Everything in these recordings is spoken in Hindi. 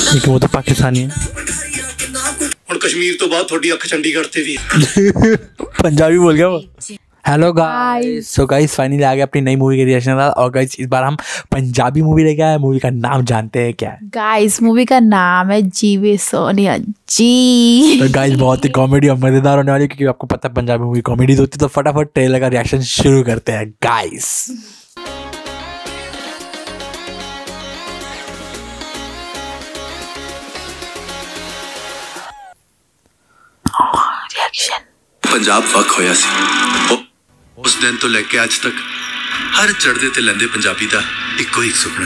लेकिन वो तो पाकिस्तानी है। और कश्मीर तो बाद थोड़ी अख चंडीगढ़ ते भी पंजाबी बोल गया वो। Hello guys, so guys finally आ गया अपनी नई मूवी के रिएक्शन। और गाइस इस बार हम पंजाबी मूवी लेके आए। मूवी का नाम जानते हैं क्या है? गाइस मूवी का नाम है जीवे सोनिया जी। तो गाइस बहुत ही कॉमेडी और मजेदार होने वाली है, क्योंकि आपको पता है पंजाबी मूवी कॉमेडी होती है। तो फटाफट ट्रेलर का रिएक्शन शुरू करते हैं गाइस। पंजाब वक होया सी उस दिन तो लेके आज तक हर चढ़दे ते लैंदे पंजाबी दा इक्को ही सुपना।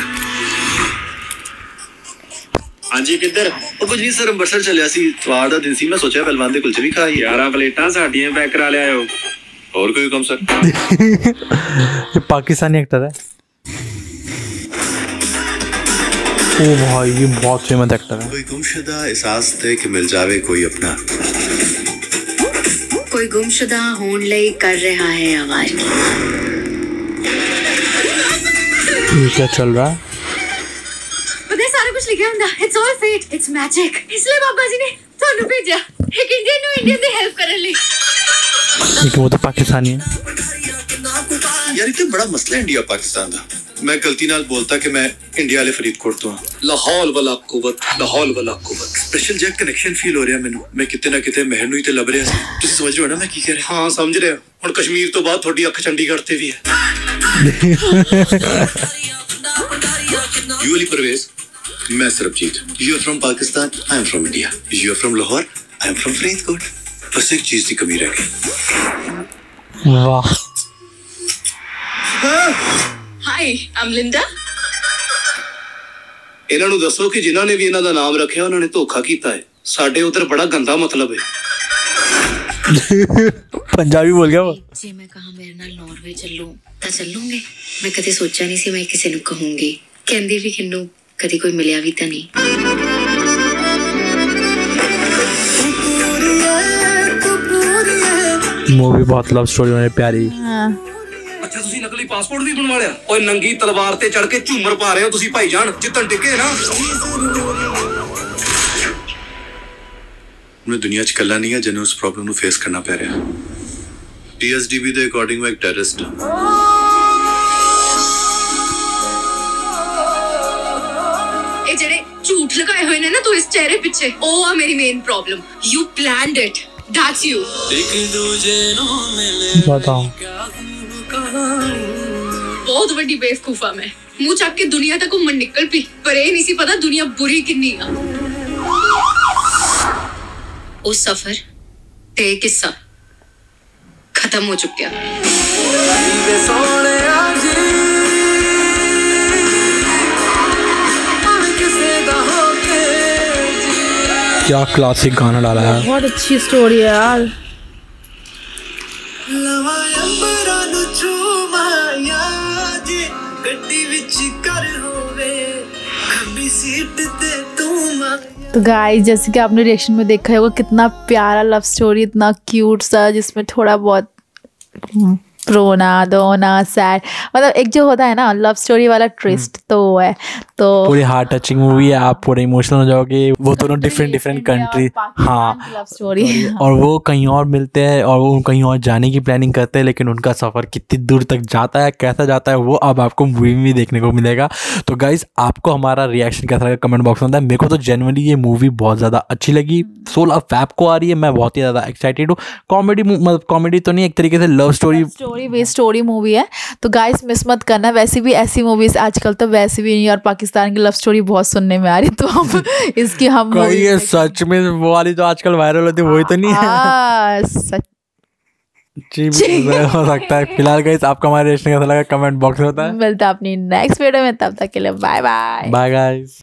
हाँ जी किधर? ਉਹ ਕੁਝ ਨਹੀਂ ਸਰ ਅੰਮ੍ਰਿਤਸਰ ਚੱਲਿਆ ਸੀ, ਤਵਾਰ ਦਾ ਦਿਨ ਸੀ, ਮੈਂ ਸੋਚਿਆ ਪਹਿਲਵਾਨ ਦੇ ਕੁਲਚੇ ਵੀ ਖਾ 11 ਪਲੇਟਾਂ ਸਾਡੀਆਂ ਪੈਕ ਕਰਾ ਲਿਆਓ। और कोई हुक्म सर? ये पाकिस्तानी एक्टर है। ओ भाई ये बहुत फेमस एक्टर है। कोई गुमशुदा एहसास दे कि मिल जावे कोई अपना, कोई गुमशुदा होने लई कर रहा है आवाज। ये क्या चल रहा है? पता सारा कुछ लिखा हुंदा, it's all fate, it's magic. इसलिए बाबा जी ने ਤੁਹਾਨੂੰ भेजा एक इंडियन ਨੂੰ इंडियन ਦੀ हेल्प ਕਰਨ ਲਈ। लेकिन वो तो पाकिस्तानी है। यार इतना बड़ा मसला इंडिया पाकिस्तान का। मैं गलती नाल बोलता कि मैं इंडिया वाले फरीदकोट तो हां। लाहौल वाला कुवत, लाहौल वाला कुवत स्पेशल जेट कनेक्शन फील हो रहा है मैनू। मैं किते ना किते महर नूं ही ते लब रहा सी। तुसीं समझ रहे हो ना मैं की कह रहा? हां समझ रहे हो। हुण कश्मीर तो बाद थोड़ी अख चंडीगढ़ ते भी है। यू अली परवेज, मैं Sarabjit. You are from Pakistan, I am from India. You are from Lahore, I am from Faridkot. बस एक चीज की कमी रह गई। वाह। Hi, I am Linda. ਇਹਨਾਂ ਨੂੰ ਦੱਸੋ ਕਿ ਜਿਨ੍ਹਾਂ ਨੇ ਵੀ ਇਹਨਾਂ ਦਾ ਨਾਮ ਰੱਖਿਆ ਉਹਨਾਂ ਨੇ ਧੋਖਾ ਕੀਤਾ ਹੈ। ਸਾਡੇ ਉਧਰ ਬੜਾ ਗੰਦਾ ਮਤਲਬ ਹੈ। पंजाबी बोल गया वो। ਜੇ ਮੈਂ ਕਹਾਂ ਮੇਰੇ ਨਾਲ ਨਾਰਵੇ ਚੱਲੂ ਤਾਂ ਚੱਲੂਗੇ। ਮੈਂ ਕਦੇ ਸੋਚਿਆ ਨਹੀਂ ਸੀ ਮੈਂ ਕਿਸੇ ਨੂੰ ਕਹੂੰਗੀ। ਕਹਿੰਦੀ ਵੀ ਕਿੰਨੂੰ ਕਦੀ ਕੋਈ ਮਿਲਿਆ ਵੀ ਤਾਂ ਨਹੀਂ। मूवी बहुत लव स्टोरी होने प्यारी। अच्छा ਤੁਸੀਂ ਨਕਲੀ ਪਾਸਪੋਰਟ ਵੀ ਬਣਵਾ ਲਿਆ? ਓਏ ਨੰਗੀ ਤਲਵਾਰ ਤੇ ਚੜ ਕੇ ਝੂਮਰ ਪਾ ਰਹੇ ਹੋ ਤੁਸੀਂ ਭਾਈਜਾਨ, ਜਿੱਤਣ ਟਿੱਕੇ ਨਾ। ਮੈਂ ਦੁਨੀਆ 'ਚ ਇਕੱਲਾ ਨਹੀਂ ਹਾਂ ਜਿਹਨੂੰ ਉਸ ਪ੍ਰੋਬਲਮ ਨੂੰ ਫੇਸ ਕਰਨਾ ਪੈ ਰਿਹਾ। TSDB ਦੇ ਅਕੋਰਡਿੰਗ ਮੈਂ ਇੱਕ ਟੈਰਰਿਸਟ ਹਾਂ। ਇਹ ਜਿਹੜੇ ਝੂਠ ਲਗਾਏ ਹੋਏ ਨੇ ਨਾ ਤੂੰ ਇਸ ਚਿਹਰੇ ਪਿੱਛੇ, ਉਹ ਆ ਮੇਰੀ main problem. You planned it, that's you. बताओ। ਬਹੁਤ ਵੱਡੀ ਬੇਵਕੂਫਾ ਮੈਂ। ਮੂੰਹ ਚੱਕ ਕੇ ਦੁਨੀਆ ਤੱਕ ਘੁੰਮਣ ਨਿਕਲ ਪਈ, ਪਰ ਇਹ ਨਹੀਂ ਸੀ ਪਤਾ ਦੁਨੀਆ ਬੁਰੀ ਕਿੰਨੀ ਆ। ਉਹ ਸਫ਼ਰ ਤੇ ਕਿੱਸਾ ਖਤਮ ਹੋ ਚੁੱਕਿਆ। क्या क्लासिक गाना डाला है। बहुत अच्छी स्टोरी है यार। तो गाइस जैसे कि आपने रिएक्शन में देखा है वो कितना प्यारा लव स्टोरी, इतना क्यूट सा, जिसमें थोड़ा बहुत रोना धोना सैड, मतलब एक जो होता है ना लव स्टोरी वाला ट्विस्ट, तो वो है। तो पूरी हार्ट टचिंग मूवी है, आप पूरे इमोशनल हो जाओगे। वो दोनों डिफरेंट कंट्री, हाँ लव स्टोरी, और वो कहीं और मिलते हैं और वो कहीं और जाने की प्लानिंग करते हैं, लेकिन उनका सफ़र कितनी दूर तक जाता है, कैसा जाता है, वो अब आपको मूवी में देखने को मिलेगा। तो गाइस आपको हमारा रिएक्शन कैसा लगा कमेंट बॉक्स में बताएं। मेरे को तो जेन्युइनली ये मूवी बहुत ज़्यादा अच्छी लगी। 16 फ़रवरी को आ रही है, मैं बहुत ही ज़्यादा एक्साइटेड हूँ। कॉमेडी मतलब कॉमेडी तो नहीं, एक तरीके से love story based story movie है। तो गाइस मिस मत करना। वैसे भी ऐसी मूवीज आजकल तो वैसे भी और पाकिस्तान की लव स्टोरी बहुत सुनने में आ रही, तो हम इसकी हम ये सच में वो वाली जो आजकल वायरल होती है वही तो नहीं है? सच जी हो सकता है। फिलहाल गाइस आपका हमारे रिएक्शन कैसा लगा कमेंट बॉक्स में बताएं। मिलता अपनी नेक्स्ट वीडियो में, तब तक के लिए बाय बाय। Bye guys.